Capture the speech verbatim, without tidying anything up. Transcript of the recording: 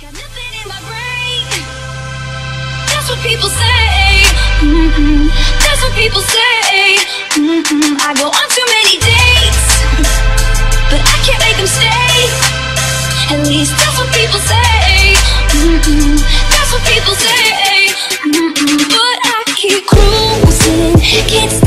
Got nothing in my brain. That's what people say. Mm-mm. That's what people say. Mm-mm. I go on too many dates, but I can't make them stay. At least that's what people say. Mm-mm. That's what people say. Mm-mm. But I keep cruising, can't stop.